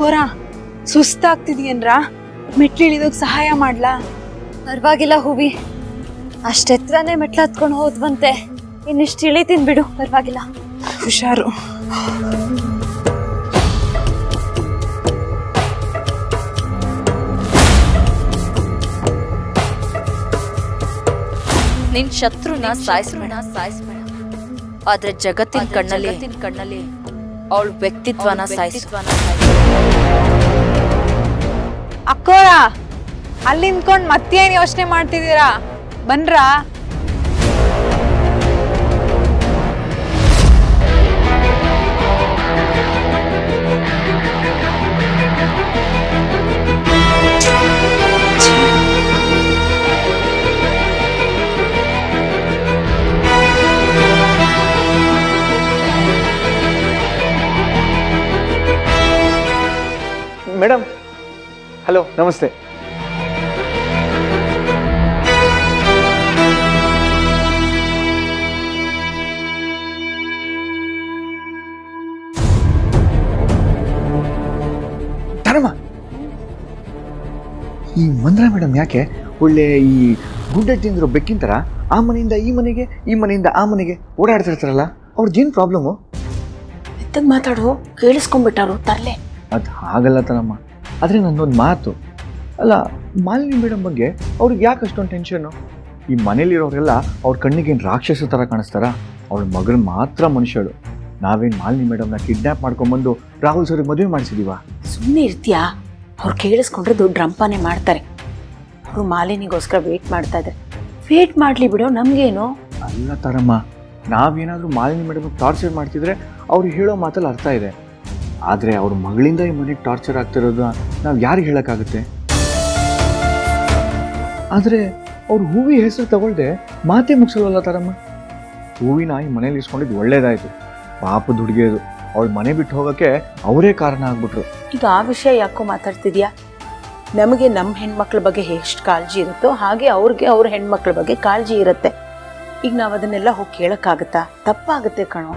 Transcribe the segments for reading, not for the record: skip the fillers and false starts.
ಅಕ್ಕೋರ ಸುಸ್ತಾಗ್ತಿದೀಯನ್ರಾ? ಮೆಟ್ಲಿಳಿದೋಗ್ ಸಹಾಯ ಮಾಡ್ಲಾ? ಪರವಾಗಿಲ್ಲ ಹೂವಿ, ಅಷ್ಟೆತ್ರನೇ ಮೆಟ್ಲು ಹತ್ಕೊಂಡು ಹೋದ್ವಂತೆ. ಇನ್ನಿಷ್ಟು ಇಳಿತೀನಿ ಬಿಡು, ಪರವಾಗಿಲ್ಲ. ಹುಷಾರು. ನಿನ್ ಶತ್ರುನ ಸಾಯಿಸ್ಬೇಡ, ಆದ್ರೆ ಜಗತ್ತಿನ ಕಣ್ಣಲ್ಲಿ ಅವಳ ವ್ಯಕ್ತಿತ್ವನ ಸಾಯಿಸು. ಅಕ್ಕೋರ, ಅಲ್ಲಿ ನಿಂತ್ಕೊಂಡ್ ಮತ್ತೇನ್ ಯೋಚನೆ ಮಾಡ್ತಿದ್ದೀರಾ? ಬನ್ರಾ? ಮೇಡಮ್, ಹಲೋ, ನಮಸ್ತೆ. ಧರ್ಮ, ಈ ಮಂದ್ರ ಮೇಡಮ್ ಯಾಕೆ ಒಳ್ಳೆ ಈ ಗುಡ್ಡೆ ತಿಂದ್ರು ಬೆಕ್ಕಿನ ಥರ ಆ ಮನೆಯಿಂದ ಈ ಮನೆಗೆ, ಈ ಮನೆಯಿಂದ ಆ ಮನೆಗೆ ಓಡಾಡ್ತಿರ್ತಾರಲ್ಲ, ಅವ್ರದ್ದೇನು ಪ್ರಾಬ್ಲಮ್ಮು? ಎತ್ತಗ್ ಮಾತಾಡು, ಕೇಳಿಸ್ಕೊಂಡ್ಬಿಟ್ಟಾರು ತರ್ಲೆ. ಅದು ಹಾಗಲ್ಲ ತನಮ್ಮ. ಆದರೆ ನನ್ನೊಂದು ಮಾತು ಅಲ್ಲ, ಮಾಲಿನಿ ಮೇಡಮ್ ಬಗ್ಗೆ ಅವ್ರಿಗೆ ಯಾಕೆ ಅಷ್ಟೊಂದು ಟೆನ್ಷನ್ನು? ಈ ಮನೇಲಿರೋರೆಲ್ಲ ಅವ್ರ ಕಣ್ಣಿಗೇನು ರಾಕ್ಷಸ ಥರ ಕಾಣಿಸ್ತಾರ? ಅವಳ ಮಗಳು ಮಾತ್ರ ಮನುಷ್ಯಳು. ನಾವೇನು ಮಾಲಿನಿ ಮೇಡಮ್ನ ಕಿಡ್ನ್ಯಾಪ್ ಮಾಡ್ಕೊಂಬಂದು ರಾಹುಲ್ ಸರ್ಗೆ ಮದುವೆ ಮಾಡಿಸಿದೀವ? ಸುಮ್ಮನೆ ಇರ್ತೀಯಾ? ಅವ್ರು ಕೇಳಿಸ್ಕೊಂಡ್ರೆ ದೊಡ್ಡ ರಂಪಾನೆ ಮಾಡ್ತಾರೆ. ಅವರು ಮಾಲಿನಿಗೋಸ್ಕರ ವೇಟ್ ಮಾಡ್ತಾ ಇದ್ದಾರೆ. ವೇಟ್ ಮಾಡಲಿ ಬಿಡೋ, ನಮಗೇನು? ಅಲ್ಲ ತರಮ್ಮ, ನಾವೇನಾದರೂ ಮಾಲಿನಿ ಮೇಡಮ್ ಟಾರ್ಚರ್ ಮಾಡ್ತಿದ್ರೆ ಅವ್ರು ಹೇಳೋ ಮಾತಲ್ಲಿ ಅರ್ಥ ಇದೆ. ಆದರೆ ಅವ್ರ ಮಗಳಿಂದ ಈ ಮನೆಗೆ ಟಾರ್ಚರ್ ಆಗ್ತಿರೋದು ನಾವು ಯಾರಿಗೆ ಹೇಳೋಕ್ಕಾಗುತ್ತೆ? ಆದರೆ ಅವ್ರು ಹೂವಿ ಹೆಸರು ತಗೊಳ್ದೆ ಮಾತೇ ಮುಗಿಸಲ್ವಲ್ಲ ತರಮ್ಮ. ಹೂವಿನ ಈ ಮನೇಲಿ ಇಸ್ಕೊಂಡಿದ್ದು ಒಳ್ಳೇದಾಯಿತು. ಪಾಪದ ಹುಡುಗಿಯದು, ಅವಳು ಮನೆ ಬಿಟ್ಟು ಹೋಗೋಕ್ಕೆ ಅವರೇ ಕಾರಣ ಆಗ್ಬಿಟ್ರು. ಈಗ ಆ ವಿಷಯ ಯಾಕೋ ಮಾತಾಡ್ತಿದ್ಯಾ? ನಮಗೆ ನಮ್ಮ ಹೆಣ್ಮಕ್ಳ ಬಗ್ಗೆ ಎಷ್ಟು ಕಾಳಜಿ ಇರುತ್ತೋ ಹಾಗೆ ಅವ್ರಿಗೆ ಅವ್ರ ಹೆಣ್ಮಕ್ಳ ಬಗ್ಗೆ ಕಾಳಜಿ ಇರುತ್ತೆ. ಈಗ ನಾವು ಅದನ್ನೆಲ್ಲ ಹೋಗಿ ಕೇಳೋಕ್ಕಾಗತ್ತಾ? ತಪ್ಪಾಗುತ್ತೆ ಕಣೋ.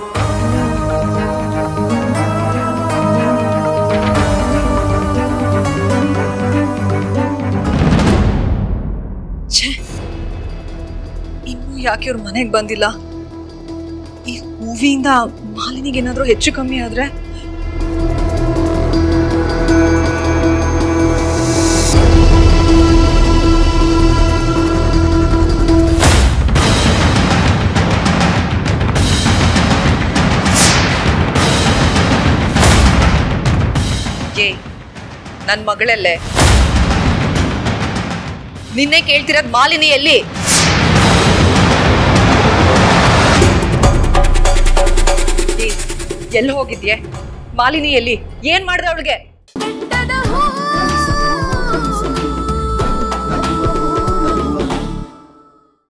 ಇನ್ನು ಯಾಕೆ ಅವ್ರ ಮನೆಗೆ ಬಂದಿಲ್ಲ? ಈ ಹೂವಿಯಿಂದ ಮಾಲಿನಿಗೇನಾದ್ರೂ ಹೆಚ್ಚು ಕಮ್ಮಿ ಆದ್ರೆ? ನನ್ ಮಗಳಲ್ಲೇ ನಿನ್ನೆ ಕೇಳ್ತಿರೋದ್ ಮಾಲಿನಿಯಲ್ಲಿ? ಎಲ್ಲಿ ಹೋಗಿದ್ಯೆ? ಮಾಲಿನಿಯಲ್ಲಿ ಏನ್ ಮಾಡಿದೆ ಅವಳಿಗೆ?